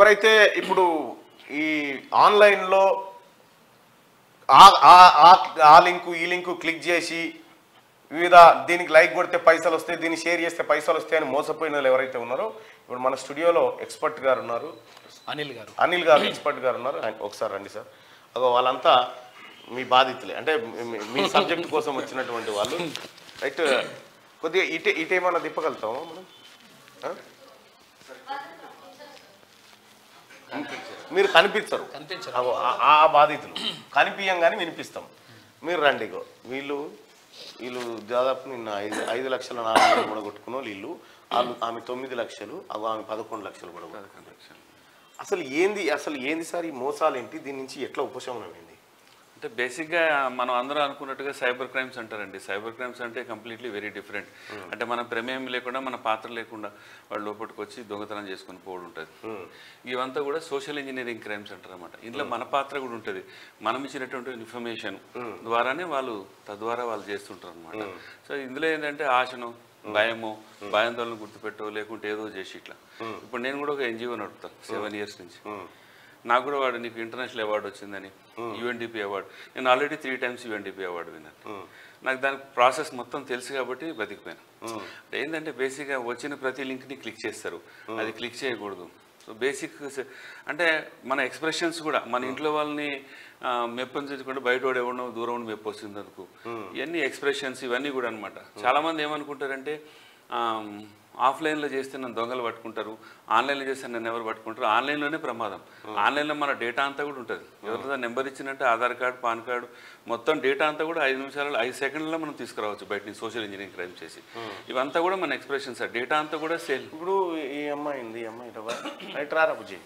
ఎవరైతే ఇప్పుడు ఈ ఆన్లైన్లో ఆ లింకు ఈ లింకు క్లిక్ చేసి వివిధ దీనికి లైక్ కొడితే పైసలు వస్తాయి, దీన్ని షేర్ చేస్తే పైసలు వస్తాయని మోసపోయిన వాళ్ళు ఎవరైతే ఉన్నారో, ఇప్పుడు మన స్టూడియోలో ఎక్స్పర్ట్ గారు ఉన్నారు, అనిల్ గారు ఎక్స్పర్ట్ గారు ఉన్నారు. ఒకసారి రండి సార్. అగో వాళ్ళంతా మీ బాధితులే, అంటే మీ సబ్జెక్ట్ కోసం వచ్చినటువంటి వాళ్ళు. రైట్, కొద్దిగా ఇటేమన్నా తిప్పగలుగుతామా మనం? మీరు కనిపించరు, ఆ బాధితులు కనిపించగానే వినిపిస్తాం. మీరు రండి. ఇగో వీళ్ళు దాదాపు నిన్న 5 లక్షల 4 వేలు కూడా కొట్టుకున్న వీళ్ళు. ఆమె 9 లక్షలు, ఆమె 11 లక్షలు కూడా. అసలు ఏంది సార్ ఈ మోసాలు ఏంటి? దీని నుంచి ఎట్లా ఉపశమనం ఏంది? అంటే బేసిక్గా మనం అందరూ అనుకున్నట్టుగా సైబర్ క్రైమ్స్ అంటారండి. సైబర్ క్రైమ్స్ అంటే కంప్లీట్లీ వెరీ డిఫరెంట్. అంటే మన ప్రమేయం లేకుండా, మన పాత్ర లేకుండా వాళ్ళు లోపలికి వచ్చి దొంగతనం చేసుకుని పోవడం ఉంటుంది. ఇవంతా కూడా సోషల్ ఇంజనీరింగ్ క్రైమ్స్ అంటారు అనమాట. ఇంట్లో మన పాత్ర కూడా ఉంటుంది. మనం ఇచ్చినటువంటి ఇన్ఫర్మేషన్ ద్వారానే తద్వారా వాళ్ళు చేస్తుంటారు అనమాట. సో ఇందులో ఏంటంటే ఆశను, భయాందోళన గుర్తుపెట్టో, లేకుంటే ఏదో చేసి ఇట్లా. ఇప్పుడు నేను కూడా ఒక ఎన్జిఓ నడుపుతాను 7 years నుంచి. నాకు కూడా నీకు ఇంటర్నేషనల్ అవార్డు వచ్చిందని, UNDP అవార్డు. నేను ఆల్రెడీ 3 times UNDP అవార్డు విన్నాను. నాకు దానికి ప్రాసెస్ మొత్తం తెలుసు కాబట్టి బతికిపోయాను. ఏంటంటే బేసిక్గా వచ్చిన ప్రతి లింక్ని క్లిక్ చేస్తారు, అది క్లిక్ చేయకూడదు. సో బేసిక్ అంటే మన ఎక్స్ప్రెషన్స్ కూడా మన ఇంట్లో వాళ్ళని మెప్పించకుండా బయట ఎవడో దూరం ఉండి మెప్పు వస్తుంది అందుకు. ఇవన్నీ ఎక్స్ప్రెషన్స్ ఇవన్నీ కూడా అనమాట. చాలామంది ఏమనుకుంటారంటే ఆఫ్లైన్లో చేస్తే నన్ను దొంగలు పట్టుకుంటారు, ఆన్లైన్లో చేస్తే నన్ను ఎవరు పట్టుకుంటారు. ఆన్లైన్లోనే ప్రమాదం. ఆన్లైన్లో మన డేటా అంతా కూడా ఉంటుంది. ఎవరితో నెంబర్ ఇచ్చినట్టే ఆధార్ కార్డు, పాన్ కార్డు, మొత్తం డేటా అంతా కూడా 5 సెకండ్లలో మనం తీసుకురావచ్చు బయట నుంచి సోషల్ ఇంజనీరింగ్ క్రైమ్ చేసి. ఇవంతా కూడా మన ఎక్స్ప్రెషన్స్, డేటా అంతా కూడా సేల్. ఇప్పుడు ఈ అమ్మాయి రారా బుజ్జి,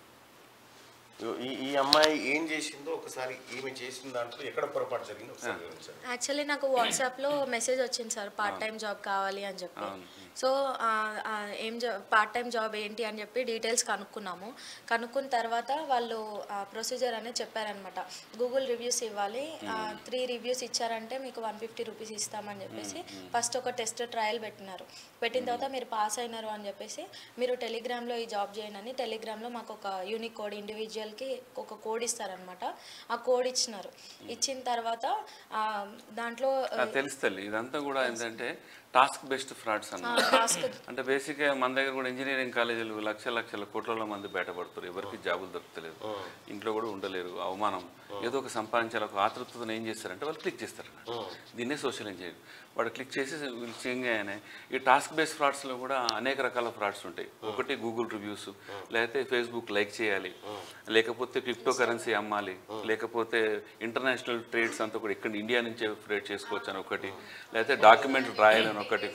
ఈ అమ్మాయి ఏం చేసిందో ఒకసారి, ఈమె చేసిన దాంట్లో ఎక్కడ పొరపాటు జరిగిందో ఒకసారి. యాక్చువల్లీ నాకు వాట్సాప్లో మెసేజ్ వచ్చింది సార్, పార్ట్ టైం జాబ్ కావాలి అని చెప్పి. సో పార్ట్ టైం జాబ్ ఏంటి అని చెప్పి డీటెయిల్స్ కనుక్కున్న తర్వాత వాళ్ళు ప్రొసీజర్ అనేది చెప్పారనమాట. గూగుల్ రివ్యూస్ ఇవ్వాలి, 3 రివ్యూస్ ఇచ్చారంటే మీకు 150 రూపీస్ ఇస్తామని చెప్పేసి ఫస్ట్ ఒక టెస్ట్ ట్రయల్ పెట్టిన తర్వాత మీరు పాస్ అయినారు అని చెప్పేసి మీరు టెలిగ్రామ్లో ఈ జాబ్ చేయండి అని టెలిగ్రామ్లో మాకు ఒక యూనిక్ కోడ్, ఇండివిజువల్కి ఒక కోడ్ ఇస్తారనమాట. ఆ కోడ్ ఇచ్చిన తర్వాత దాంట్లో తెలుస్తుంది. ఇదంతా కూడా ఏంటంటే టాస్క్ బేస్డ్ ఫ్రాడ్స్ అన్నమాట. అంటే బేసిక్గా మన దగ్గర కూడా ఇంజనీరింగ్ కాలేజీలు లక్షల కోట్ల మంది బయటపడుతారు. ఎవరికి జాబులు దొరకలేదు, ఇంట్లో కూడా ఉండలేరు, అవమానం, ఏదో ఒక సంపాదించాలి ఒక ఆతృతను ఏం చేస్తారంటే వాళ్ళు క్లిక్ చేస్తారు. దీన్నే సోషల్ ఇంజనీరింగ్. వాడు క్లిక్ చేసి వీళ్ళు చేయగానే ఈ టాస్క్ బేస్డ్ ఫ్రాడ్స్లో కూడా అనేక రకాల ఫ్రాడ్స్ ఉంటాయి. ఒకటి గూగుల్ రివ్యూస్, లేకపోతే ఫేస్బుక్ లైక్ చేయాలి, లేకపోతే క్రిప్టో కరెన్సీ అమ్మాలి, లేకపోతే ఇంటర్నేషనల్ ట్రేడ్స్ అంతా కూడా ఇక్కడ ఇండియా నుంచే ట్రేడ్ చేసుకోవచ్చు అని ఒకటి, లేకపోతే డాక్యుమెంట్ రాయాలని ఒకటి.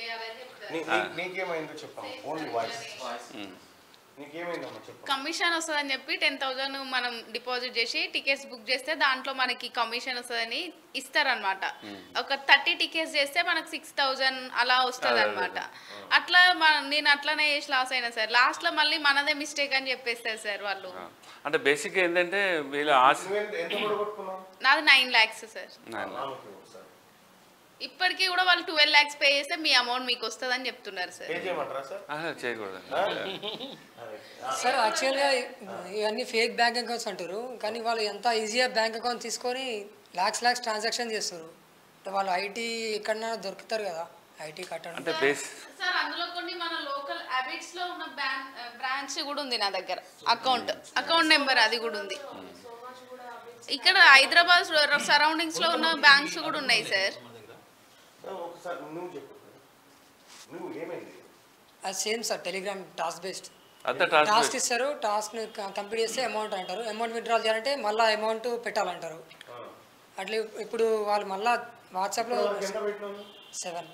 కమిషన్ వస్తుందని చెప్పి 10,000 మనం డిపాజిట్ చేసి టికెట్స్ బుక్ చేస్తే దాంట్లో మనకి కమిషన్ వస్తుందని ఇస్తారనమాట. ఒక 30 టికెట్స్ చేస్తే మనకు 6,000 అలా వస్తుంది అనమాట. అట్లా నేను అట్లానే చేసి లాస్ అయినా సార్. లాస్ట్ లో మళ్ళీ మనదే మిస్టేక్ అని చెప్పేస్తారు సార్ వాళ్ళు. అంటే బేసిక్ ఏంటంటే వీళ్ళు నాది 9 lakhs సార్. ఇప్పటికీ కూడా వాళ్ళు 12 lakhs పే చేస్తే మీ అమౌంట్ మీకు వస్తుంది అని చెప్తున్నారు సార్. చేయకూడదు సార్. యాక్చువల్గా ఇవన్నీ ఫేక్ బ్యాంక్ అకౌంట్స్ అంటారు, కానీ వాళ్ళు ఎంత ఈజీగా బ్యాంక్ అకౌంట్ తీసుకొని లాక్స్ ట్రాన్సాక్షన్ చేస్తారు. వాళ్ళు ఐటీ ఎక్కడన్నా దొరుకుతారు కదా, ఐటీ కట్టడం. అంటే సార్ అందులో కొన్ని మన లోకల్ హ్యాబిట్స్ లో ఉన్న బ్రాంచ్ కూడా ఉంది నా దగ్గర, అకౌంట్ నెంబర్ అది కూడా ఉంది. ఇక్కడ హైదరాబాద్ సరౌండింగ్స్ లో ఉన్న బ్యాంక్స్ కూడా ఉన్నాయి సార్. అది same sir, Telegram task based. Task ఇస్తారు, టాస్క్ కంప్లీట్ చేస్తే అమౌంట్ అంటారు. అమౌంట్ విత్డ్రాల్ చేయాలంటే మళ్ళీ అమౌంట్ పెట్టాలంటారు. అట్లా ఇప్పుడు వాళ్ళు మళ్ళీ వాట్సాప్లో 7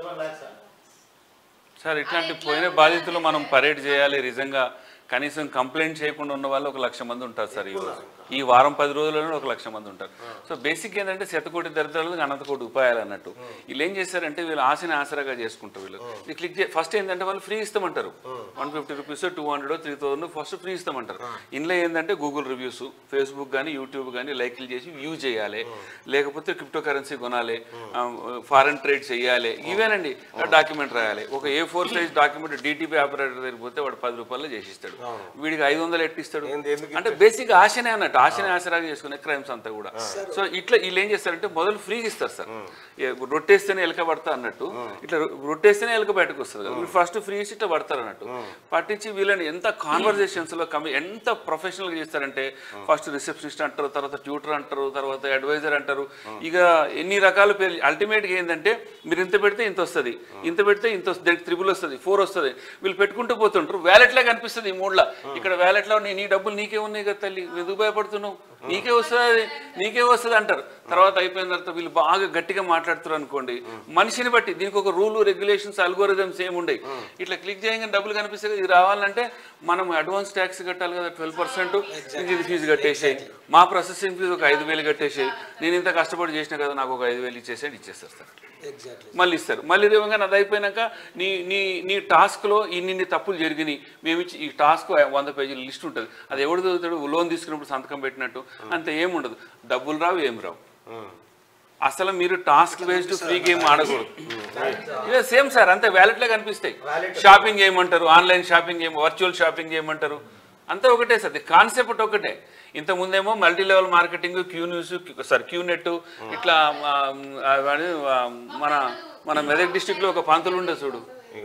సార్ ఇట్లాంటి పోయిన బాధితులు మనం పరేడ్ చేయాలి. నిజంగా కనీసం కంప్లైంట్ చేయకుండా ఉన్న వాళ్ళు 1,00,000 మంది ఉంటారు సార్. ఈ వారం 10 రోజులలో 1,00,000 మంది ఉంటారు. సో బేసిక్ ఏంటంటే శతకోటి దరిద్రాలకు అనంతకోటి ఉపాయాలు అన్నట్టు. వీళ్ళు ఏం చేస్తారంటే వీళ్ళు ఆశని ఆసరాగా చేసుకుంటారు. వీళ్ళు ఇది క్లిక్ ఫస్ట్ ఏంటంటే వాళ్ళు ఫ్రీ ఇస్తామంటారు. 150 రూపీస్ 200 3,000 ఫస్ట్ ఫ్రీ ఇస్తామంటారు. ఇందులో ఏంటంటే గూగుల్ రివ్యూస్, ఫేస్బుక్ కానీ యూట్యూబ్ కానీ లైక్లు చేసి వ్యూ చేయాలి, లేకపోతే క్రిప్టో కరెన్సీ కొనాలి, ఫారెన్ ట్రేడ్ చేయాలి, ఇవేనండి డాక్యుమెంట్ రాయాలి. ఒక A4 size document DTP operator దగ్గర పోతే వాడు 10 రూపాయలు చేసిస్తాడు. వీడికి 500 ఎట్టిస్తాడు అంటే బేసిక్ ఆశనే అన్నట్టు, ఆశనే ఆశరాగా చేసుకునే క్రైమ్స్ అంతా కూడా. సో ఇట్లా వీళ్ళు ఏం చేస్తారంటే మొదలు ఫ్రీగా ఇస్తారు సార్, రొట్టేస్తేనే ఎలక పడతా అన్నట్టు, ఇట్లా రొట్టేస్తేనే ఎలక బయటకు వస్తుంది కదా, ఫస్ట్ ఫ్రీ ఇచ్చి ఇట్లా పడతారు అన్నట్టు. పట్టించి వీళ్ళని ఎంత కాన్వర్జేషన్స్ లో ఎంత ప్రొఫెషనల్ గా చేస్తారంటే ఫస్ట్ రిసెప్షనిస్ట్ అంటారు, తర్వాత ట్యూటర్ అంటారు, తర్వాత అడ్వైజర్ అంటారు, ఇక ఎన్ని రకాల పేర్లు. అల్టిమేట్ గా ఏంటంటే మీరు ఇంత పెడితే ఇంత వస్తుంది, ఇంత పెడితే ఇంత వస్తుంది, 3 వస్తుంది, 4 వస్తుంది, వీళ్ళు పెట్టుకుంటూ పోతుంటారు. వ్యాలెట్ లాగా అనిపిస్తుంది ఈ 3లా, ఇక్కడ వ్యాలెట్ లో నీ డబ్బులు నీకే ఉన్నాయి కదా తల్లి, ఎందుకు భయపడుతున్నావు, నీకే వస్తుంది అంటారు. తర్వాత అయిపోయిన తర్వాత వీళ్ళు బాగా గట్టిగా మాట్లాడుతారు అనుకోండి, మనిషిని బట్టి దీనికి ఒక రూల్ రెగ్యులేషన్స్ అల్గోరిథమ్స్ ఏముండయి. ఇట్లా క్లిక్ చేయగానే డబ్బులు కనిపిస్తాయి, ఇది రావాలంటే మనం అడ్వాన్స్ ట్యాక్స్ కట్టాలి కదా 12%, ఇది ఫీజు కట్టేసాయి, మా ప్రాసెసింగ్ ఫీజు ఒక 5,000 కట్టేసాయి, నేను ఇంత కష్టపడి చేసిన కదా నాకు ఒక 5,000 ఇచ్చేస్తారు సార్. మళ్ళీ ఇస్తారు. మళ్ళీ ఇవ్వగా అది అయిపోయినాక నీ నీ నీ టాస్క్లో ఇన్ని తప్పులు జరిగినాయి, మేము ఇచ్చి ఈ టాస్క్ 100 పేజీల లిస్ట్ ఉంటుంది, అది ఎవడు చదువుతాడు, లోన్ తీసుకున్నప్పుడు సంతకం పెట్టినట్టు, అంత ఏముండదు, డబ్బులు రావు ఏం రావు. అసలు మీరు టాస్క్ బేస్డ్ ఫ్రీ గేమ్ ఆడకూడదు. ఇదే సేమ్ సార్, అంతే వ్యాలెట్లే కనిపిస్తాయి. షాపింగ్ చేయమంటారు, ఆన్లైన్ షాపింగ్ వర్చువల్ షాపింగ్ చేయమంటారు, అంతా ఒకటే సార్, కాన్సెప్ట్ ఒకటే. ఇంతకుముందేమో మల్టీ లెవెల్ మార్కెటింగ్, క్యూనెట్ ఇట్లా మన మెదక్ డిస్ట్రిక్ట్ లో ఒక పంతులు ఉండే చూడు,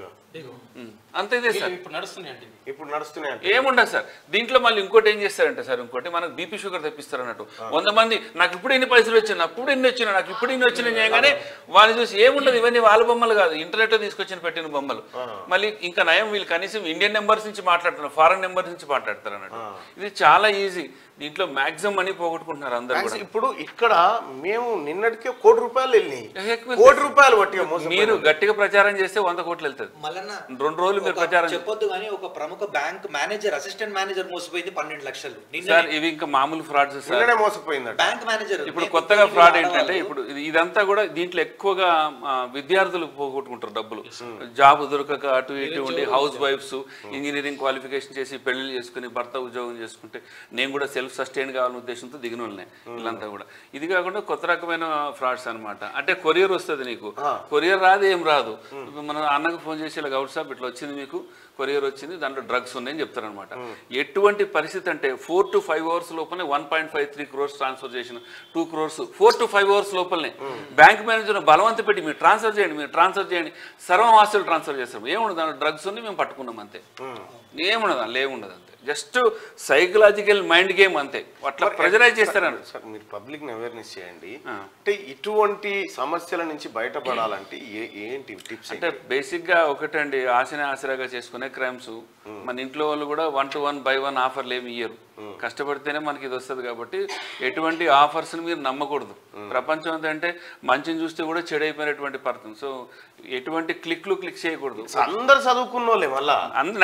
అంతే సార్. ఇప్పుడు నడుస్తున్నాయి ఏముండదు సార్. దీంట్లో మళ్ళీ ఇంకోటి ఏం చేస్తారంటే సార్, ఇంకోటి మనకు బీపీ షుగర్ తెప్పిస్తారు అన్నట్టు. 100 మంది నాకు ఇప్పుడు ఎన్ని పైసలు వచ్చాయి, నాకు ఇప్పుడు ఎన్ని వచ్చినా, నాకు ఇప్పుడు ఎన్ని వచ్చినా చేయగానే వాళ్ళు చూసి ఏముండదు, ఇవన్నీ వాళ్ళ బొమ్మలు కాదు, ఇంటర్నెట్ లో తీసుకొచ్చిన పెట్టిన బొమ్మలు. మళ్ళీ ఇంకా నయం వీళ్ళు కనీసం ఇండియన్ నెంబర్స్ నుంచి మాట్లాడుతున్నారు, ఫారెన్ నెంబర్స్ నుంచి మాట్లాడతారు అన్నట్టు. ఇది చాలా ఈజీ. దీంట్లో మాక్సిమం మనీ పోగొట్టుకుంటున్నారు అందరూ కూడా. ఇప్పుడు ఇక్కడ మేము నిన్నటికే ₹1 కోటి వెళ్ళినాయి, ₹1 కోటి పట్టి మీరు గట్టిగా ప్రచారం చేస్తే 100 కోట్లు వెళ్తుంది. 2 రోజులు మీరు ప్రచారం చెప్పొద్దు కానీ ఒక ప్రముఖ బ్యాంక్ మేనేజర్, అసిస్టెంట్ మేనేజర్ మోసపోయింది 12 లక్షలు సార్. ఇవి ఇంకా మామూలు ఫ్రాడ్స్ సార్, మోసపోయింది బ్యాంక్ మేనేజర్. ఇప్పుడు కొత్తగా ఫ్రాడ్ ఏంటంటే ఇప్పుడు ఇదంతా కూడా దీంట్లో ఎక్కువగా విద్యార్థులు పోగొట్టుకుంటారు డబ్బులు. జాబ్ దొరకక అటు ఇటు ఉండి హౌస్ వైఫ్స్ ఇంజనీరింగ్ క్వాలిఫికేషన్ చేసి పెళ్లి చేసుకుని భర్త ఉద్యోగం చేసుకుంటే నేను కూడా సెల్ఫ్ సస్టైన్ కావాలనే ఉద్దేశంతో దిగిన వాళ్ళనే వీళ్ళంతా కూడా. ఇది కాకుండా కొత్త రకమైన ఫ్రాడ్స్ అనమాట. అంటే కొరియర్ వస్తుంది నీకు, కొరియర్ రాదు ఏం రాదు. మన అన్నకు ఫోన్ చేసి ఇలా గౌడ్ సాబ్ ఇట్లా వచ్చింది, మీకు కొరియర్ వచ్చింది, దాంట్లో డ్రగ్స్ ఉన్నాయని చెప్తారనమాట. ఎటువంటి పరిస్థితి అంటే 4 to 5 hours లోపలనే 1.53 crores ట్రాన్స్ఫర్ చేసిన 2 crores 4 to 5 hours లోపలనే బ్యాంక్ మేనేజర్ బలవంత పెట్టి మీరు ట్రాన్స్ఫర్ చేయండి, సర్వం ఆస్తులు ట్రాన్స్ఫర్ చేస్తారు. ఏముండదు దాంట్లో డ్రగ్స్ ఉంది, మేము పట్టుకున్నాం అంతే, ఏముండదు అందులో ఏముండదు అంతే. జస్ట్ సైకలాజికల్ మైండ్ గేమ్ అంతే, అట్లా ప్రెజరైజ్ చేస్తారని. సార్ మీరు పబ్లిక్ ని అవేర్నెస్ చేయండి. అంటే ఇటువంటి సమస్యల నుంచి బయటపడాలంటే ఏంటి టిప్స్? అంటే బేసిక్ గా ఒకటండి, ఆశని ఆసరాగా చేసుకునే క్రైమ్స్. మన ఇంట్లో వాళ్ళు కూడా 1 to 1 buy 1 ఆఫర్లు ఏమి ఇయ్యరు, కష్టపడితేనే మనకి ఇది వస్తుంది. కాబట్టి ఎటువంటి ఆఫర్స్ మీరు నమ్మకూడదు. ప్రపంచం ఏంటంటే మంచిని చూస్తే కూడా చెడైపోయినటువంటి పర్సన్. సో ఎటువంటి క్లిక్ చేయకూడదు. అందరు చదువుకున్న వాళ్ళే, మళ్ళా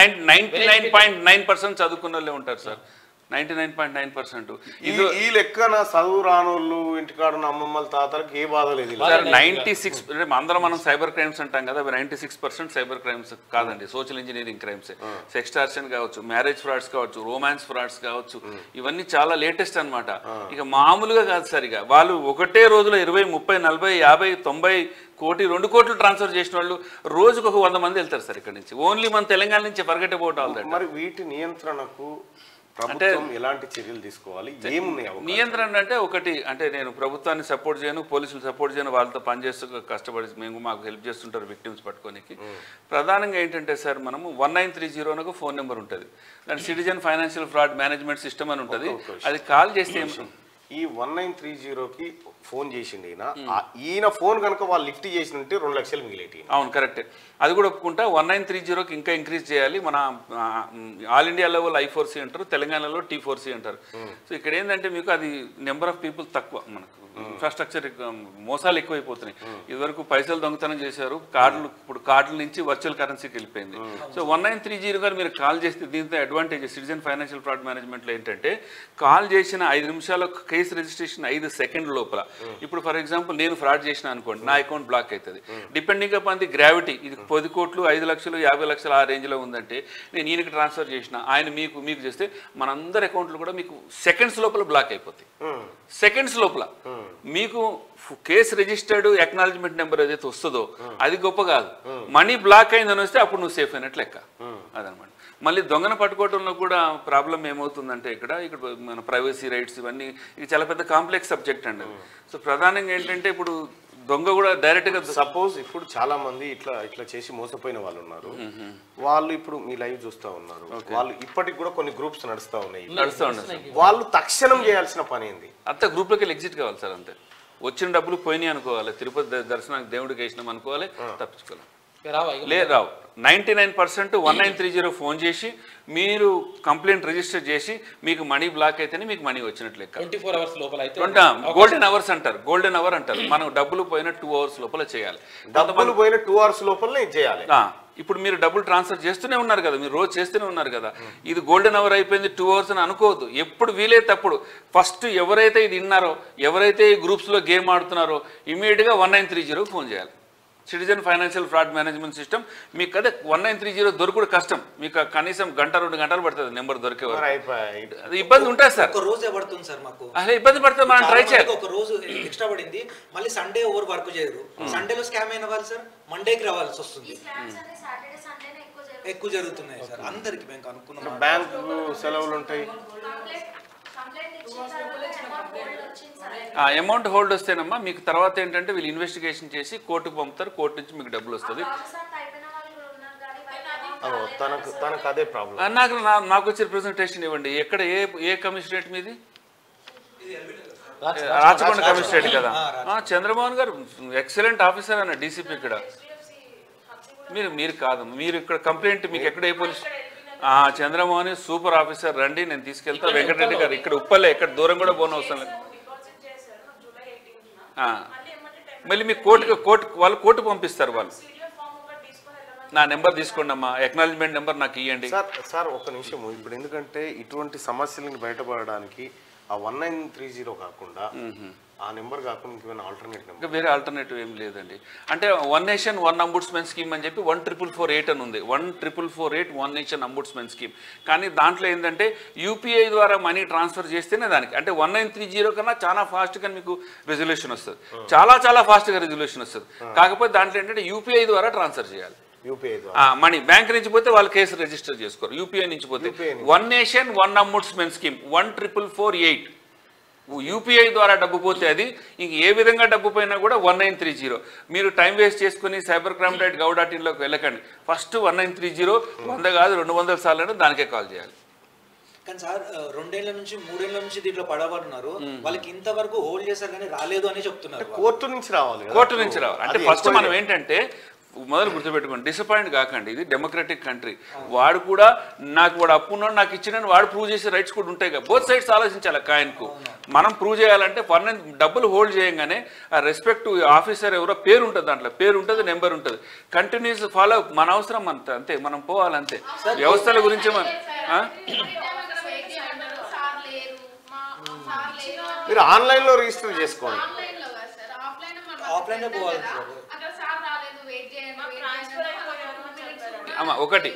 99.9% చదువుకున్న వాళ్ళే ఉంటారు సార్, 99.9%. ఈ లెక్కన చదువు రానోళ్ళు ఇంటికాడున్న అమ్మమ్మల తాతలకు ఏ బాధ లేదు. 96 అందరం మనం సైబర్ క్రైమ్స్ అంటాం కదా, 96% సైబర్ క్రైమ్స్ కాదండి, సోషల్ ఇంజనీరింగ్ క్రైమ్స్. సెక్స్టార్షన్ కావచ్చు, మ్యారేజ్ ఫ్రాడ్స్ కావచ్చు, రొమాన్స్ ఫ్రాడ్స్ కావచ్చు, ఇవన్నీ చాలా లేటెస్ట్ అనమాట. ఇక మామూలుగా కాదు సార్, ఇక వాళ్ళు ఒకటే రోజులో 20, 30, 40, 50, 90 కోటి 2 కోట్లు ట్రాన్స్ఫర్ చేసిన వాళ్ళు రోజుకు ఒక 100 మంది వెళ్తారు సార్ ఇక్కడ నుంచి, ఓన్లీ మన తెలంగాణ నుంచి ఫర్గెట్ అబౌట్ ఆల్ దట్. మరి వీటి నియంత్రణకు ప్రభుత్వం ఎలాంటి చర్యలు తీసుకోవాలి, ఏమున్నాయి నియంత్రణ? అంటే ఒకటి, అంటే నేను ప్రభుత్వాన్ని సపోర్ట్ చేయను, పోలీసులు సపోర్ట్ చేయను, వాళ్ళతో పనిచేస్తూ కష్టపడి మాకు హెల్ప్ చేస్తుంటారు విక్టిమ్స్ పట్టుకోనికి. ప్రధానంగా ఏంటంటే సార్, మనము 1930 అని ఫోన్ నెంబర్ ఉంటుంది, దాని citizen financial fraud management system అని ఉంటుంది. అది కాల్ చేస్తే ఈ 1930కి ఫోన్ చేసిండు ఈయన ఫోన్ కనుక వాళ్ళు లిఫ్ట్ చేసినట్టే 2 లక్షలు మిగిలేటి. అవును కరెక్టే, అది కూడా ఒప్పుకుంటా. 1930కి ఇంకా ఇంక్రీజ్ చేయాలి. మన ఆల్ ఇండియా లెవెల్ I4C అంటారు, తెలంగాణలో T4C అంటారు. సో ఇక్కడ ఏంటంటే మీకు అది నెంబర్ ఆఫ్ పీపుల్ తక్కువ, మనకు ఇన్ఫ్రాస్ట్రక్చర్ మోసాలు ఎక్కువైపోతున్నాయి. ఇదివరకు పైసలు దొంగతనం చేశారు, ఇప్పుడు కార్డుల నుంచి వర్చువల్ కరెన్సీకి వెళ్ళిపోయింది. సో 1930 గారు మీరు కాల్ చేస్తే దీంతో అడ్వాంటేజ్ సిటిజన్ ఫైనాన్షియల్ ఫ్రాడ్ మేనేజ్మెంట్లో ఏంటంటే, కాల్ చేసిన 5 నిమిషాల కేసు రిజిస్ట్రేషన్ 5 సెకండ్ల లోపల. ఇప్పుడు ఫర్ ఎగ్జాంపుల్ నేను ఫ్రాడ్ చేసిన అనుకోండి, నా అకౌంట్ బ్లాక్ అవుతుంది. డిపెండింగ్ అపాన్ ది గ్రావిటీ, ఇది 10 కోట్లు 5 లక్షలు 50 లక్షలు ఆ రేంజ్లో ఉందంటే నేను ఈయనకి ట్రాన్స్ఫర్ చేసిన, ఆయన మీకు చేస్తే మనందరి అకౌంట్లు కూడా మీకు సెకండ్స్ లోపల బ్లాక్ అయిపోతాయి. సెకండ్స్ లోపల మీకు కేసు రిజిస్టర్డ్ అక్నాలజ్మెంట్ నెంబర్ ఏదైతే వస్తుందో అది గొప్ప కాదు, మనీ బ్లాక్ అయిందని వస్తే అప్పుడు నువ్వు సేఫ్ అయినట్లు లెక్క. అదనమాట. మళ్ళీ దొంగను పట్టుకోవడంలో కూడా ప్రాబ్లం ఏమవుతుందంటే ఇక్కడ మన ప్రైవసీ రైట్స్ ఇవన్నీ ఇది చాలా పెద్ద కాంప్లెక్స్ సబ్జెక్ట్ అండి. సో ప్రధానంగా ఏంటంటే ఇప్పుడు దొంగ కూడా డైరెక్ట్గా సపోజ్ ఇప్పుడు చాలా మంది ఇట్లా చేసి మోసపోయిన వాళ్ళు ఉన్నారు. వాళ్ళు ఇప్పుడు మీ లైవ్ చూస్తూ ఉన్నారు, వాళ్ళు ఇప్పటికి కూడా కొన్ని గ్రూప్స్ నడుస్తూ ఉన్నాయి. వాళ్ళు తక్షణం చేయాల్సిన పని ఏంది? అంత గ్రూప్లోకి వెళ్ళి ఎగ్జిట్ కావాలి సార్. అంతే, వచ్చిన డబ్బులు పోయినాయి అనుకోవాలి, తిరుపతి దర్శనానికి దేవుడికి వేసినాం అనుకోవాలి, తప్పించుకోవాలి. రావు 99% 1930 ఫోన్ చేసి మీరు కంప్లైంట్ రిజిస్టర్ చేసి మీకు మనీ బ్లాక్ అయితేనే మీకు మనీ వచ్చినట్లు లెక్క. 24 hours లోపల అయితే గోల్డెన్ అవర్స్ అంటారు. గోల్డెన్ అవర్ అంటారు. మనం డబ్బులు పోయిన 2 hours లోపల చేయాలి. డబ్బులు పోయిన 2 hours లోపలనే చేయాలి. ఇప్పుడు మీరు డబ్బులు ట్రాన్స్ఫర్ చేస్తూనే ఉన్నారు కదా, మీరు రోజు చేస్తూనే ఉన్నారు కదా. ఇది గోల్డెన్ అవర్ అయిపోయింది 2 hours అని అనుకోవద్దు. ఎప్పుడు వీలైతే అప్పుడు ఫస్ట్ ఎవరైతే ఇది విన్నారో, ఎవరైతే ఈ గ్రూప్స్లో గేమ్ ఆడుతున్నారో ఇమీడియట్గా 1930 ఫోన్ చేయాలి. Citizen financial fraud management system. మీకు అదే 1930 దొరకడం కష్టం. మీకు కనీసం 1-2 గంటలు పడుతుంది నెంబర్ దొరికే వరకు. అది ఇబ్బంది ఉంటుంది సార్. ఒక రోజే పడుతుంది సార్ మాకు. అదే ఇబ్బంది పడుతుంది, మనం ట్రై చేయాలి. ఒక రోజు ఎక్స్ట్రా పడింది, మళ్ళీ సండే ఓవర్ వర్క్ చేయరు. సండేలో స్కామ్ అయిన వాళ్ళు సార్ మండేకి రావాల్సి వస్తుంది. ఎక్కువ జరుగుతున్నాయి సార్ అందరికి. మేము అనుకున్నాం బ్యాంకు సెలవులు ఉంటాయి. అమౌంట్ హోల్డ్ వస్తేనమ్మా మీకు తర్వాత ఏంటంటే వీళ్ళు ఇన్వెస్టిగేషన్ చేసి కోర్టుకు పంపుతారు. కోర్టు నుంచి మీకు డబ్బులు వస్తుంది. తనకు అదే ప్రాబ్లం. నాకు వచ్చే ప్రెజెంటేషన్ ఇవ్వండి. ఎక్కడ ఏ కమిషనరేట్ మీది? రాచకొండ కమిషనరేట్ కదా. చంద్రమోహన్ గారు ఎక్సలెంట్ ఆఫీసర్ అన్న డీసీపీ ఇక్కడ. మీరు కాదు, మీరు ఇక్కడ కంప్లైంట్ మీకు ఎక్కడ ఏ పోలీస్ చంద్రమోహన్ సూపర్ ఆఫీసర్, రండి నేను తీసుకెళ్తా. వెంకటరెడ్డి గారు ఇక్కడ ఉప్పలే, ఎక్కడ దూరం కూడా పోన అవసరం లేదు. మళ్ళీ మీ వాళ్ళు కోర్టు పంపిస్తారు. వాళ్ళు నా నెంబర్ తీసుకోండి అమ్మా, ఎక్నాలజ్మెంట్ నెంబర్ నాకు ఇవ్వండి. సార్ ఒక నిమిషం. ఇప్పుడు ఎందుకంటే ఇటువంటి సమస్యలను బయటపడడానికి ఆ 1930 కాకుండా ఆ నెంబర్ కాకుండా ఇంకేమైనా ఆల్టర్నేట్ నెంబర్? ఇంకా వేరే ఆల్టర్నేటివ్ ఏం లేదండి. అంటే 1 Nation 1 Ombudsman స్కీమ్ అని చెప్పి 14448 అని ఉంది. 14448 1 Nation Ombudsman స్కీమ్. కానీ దాంట్లో ఏంటంటే యూపీఐ ద్వారా మనీ ట్రాన్స్ఫర్ చేస్తేనే దానికి అంటే 1930 కన్నా చాలా ఫాస్ట్గా మీకు రెజల్యూషన్ వస్తుంది. చాలా ఫాస్ట్గా రెజల్యూషన్ వస్తుంది. కాకపోతే దాంట్లో ఏంటంటే యూపీఐ ద్వారా ట్రాన్స్ఫర్ చేయాలి. మనీ బ్యాంక్ నుంచి పోతే వాళ్ళు కేసు రిజిస్టర్ చేసుకోరు. యూపీఐ నుంచి పోతే 1 Nation 1 Ombudsman స్కీమ్ 14448 యూపీఐ ద్వారా డబ్బు పోతే అది ఇంక ఏ విధంగా డబ్బు పోయినా కూడా 1930. మీరు టైం వేస్ట్ చేసుకుని cybercrime.gov.in వెళ్ళకండి. ఫస్ట్ 1930 100 కాదు 200 సార్లు దానికే కాల్ చేయాలి. కానీ సార్ 2 ఏళ్ల నుంచి 3 ఏళ్ల నుంచి దీంట్లో పడబడున్నారు. వాళ్ళకి ఇంతవరకు హోల్డ్ చేశారు కానీ రాలేదు అని చెప్తున్నారు. కోర్టు నుంచి రావాలి. అంటే ఫస్ట్ మనం ఏంటంటే మొదలు గుర్తుపెట్టుకోండి, డిసప్పాయింట్ కాకండి. ఇది డెమోక్రటిక్ కంట్రీ. వాడు కూడా వాడు అప్పున్నాడు నాకు ఇచ్చినని వాడు ప్రూవ్ చేసే రైట్స్ కూడా ఉంటాయి కదా. బోత్ సైడ్స్ ఆలోచించాలి. కాయిన్కు మనం ప్రూవ్ చేయాలంటే డబ్బులు హోల్డ్ చేయగానే ఆ రెస్పెక్ట్ ఆఫీసర్ ఎవరో పేరు ఉంటుంది, దాంట్లో పేరు ఉంటుంది, నెంబర్ ఉంటుంది. కంటిన్యూస్ ఫాలో మన అవసరం అంతే, మనం పోవాలంతే. వ్యవస్థల గురించి మీరు ఆన్లైన్లో రిజిస్టర్ చేసుకోండి. ఆఫ్లైన్ పోవాలి సార్. ఒకటి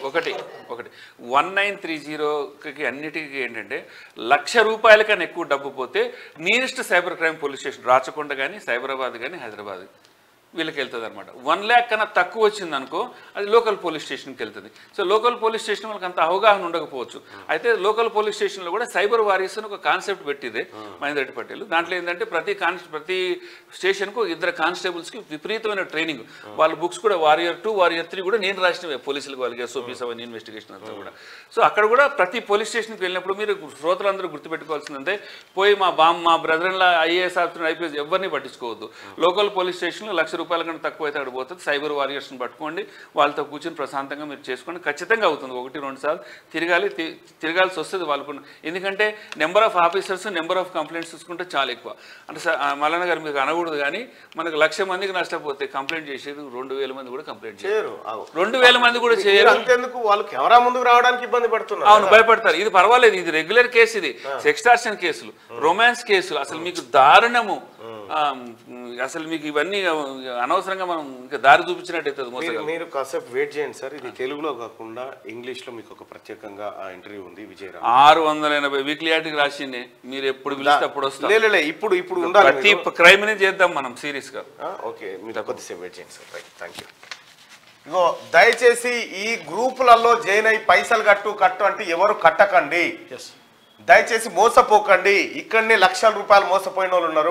1930కి అన్నిటికీ ఏంటంటే ₹1,00,000 కన్నా ఎక్కువ డబ్బు పోతే nearest cyber crime police station Rachakonda కానీ సైబరాబాద్ కానీ హైదరాబాద్ వీళ్ళకి వెళ్తుంది అనమాట. 1 lakh కన్నా తక్కువ వచ్చింది అనుకో అది లోకల్ పోలీస్ స్టేషన్కి వెళ్తుంది. సో లోకల్ పోలీస్ స్టేషన్ వాళ్ళకి అంత అవగాహన ఉండకపోవచ్చు. అయితే లోకల్ పోలీస్ స్టేషన్లో కూడా సైబర్ వారియర్స్ అని ఒక కాన్సెప్ట్ పెట్టిదే మహేందర్ రెడ్డి పటేల్. దాంట్లో ఏంటంటే ప్రతి స్టేషన్కు 2 కానిస్టేబుల్స్కి విపరీతమైన ట్రైనింగ్. వాళ్ళ బుక్స్ కూడా వారియర్ 2 వారియర్ 3 కూడా నేను రాసినవే పోలీసులకు, వాళ్ళకి SOPs అవన్నీ ఇన్వెస్టిగేషన్ అంతా కూడా. సో అక్కడ కూడా ప్రతి పోలీస్ స్టేషన్కి వెళ్ళినప్పుడు మీరు శ్రోతలందరూ గుర్తుపెట్టుకోవాల్సిందంటే పోయి మా బ్రదర్లా IAS ఆఫీసర్ IPS ఎవరిని పట్టించుకోవద్దు. లోకల్ పోలీస్ స్టేషన్లో ₹1,00,000 కన్నా తక్కువ అయితే అక్కడ పోతుంది. సైబర్ వారియర్స్ని పట్టుకోండి, వాళ్ళతో కూర్చొని ప్రశాంతంగా మీరు చేసుకోండి. ఖచ్చితంగా అవుతుంది. 1-2 సార్లు తిరగాల్సి వస్తుంది వాళ్ళకు. ఎందుకంటే number of officers number of complaints చూసుకుంటే చాలా ఎక్కువ. అంటే మల్లన్న గారు మీకు అనకూడదు కానీ మనకు 1,00,000 మందికి నష్టపోతే కంప్లైంట్ చేసేది 2,000 మంది కూడా కంప్లైంట్ చేయరు. 2,000 మంది కూడా చేయరు. అంతేందుకు వాళ్ళు కెమెరా ముందుకు రావడానికి ఇబ్బంది పడుతున్నారు. అవును, భయపడతారు. ఇది పర్వాలేదు, ఇది రెగ్యులర్ కేసు. ఇది సెక్స్టార్షన్ కేసులు, రొమాన్స్ కేసులు. అసలు మీకు దారుణము. అసలు మీకు ఇవన్నీ అనవసరంగా మనం ఇంకా దారి చూపించినట్టయితే మీరు కాసేపు వెయిట్ చేయండి సార్. ఇది తెలుగులో కాకుండా ఇంగ్లీష్లో మీకు ఒక ప్రత్యేకంగా ఇంటర్వ్యూ ఉంది. విజయరామ్ 680 వీక్లీ ఆర్టికల్ రాసింది. మీరు ఎప్పుడు పిలిస్తే అప్పుడు వస్తాం. ఇప్పుడు ఉండాలి. ప్రతి క్రైమ్ ని చేద్దాం మనం సీరియస్ గా. ఓకే, మీరు కొద్దిసేపు వెయిట్ చేయండి సార్. Right, thank you. ఇగో దయచేసి ఈ గ్రూపులలో జాయిన్ అయ్యి పైసలు కట్టు అంటే ఎవరు కట్టకండి. దయచేసి మోసపోకండి. ఇక్కడనే లక్షల రూపాయలు మోసపోయిన వాళ్ళు ఉన్నారు.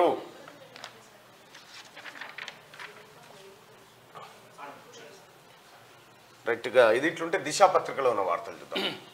రైట్గా ఇది ఇట్లుంటే దిశా పత్రికలో ఉన్న వార్తలు చూద్దాం.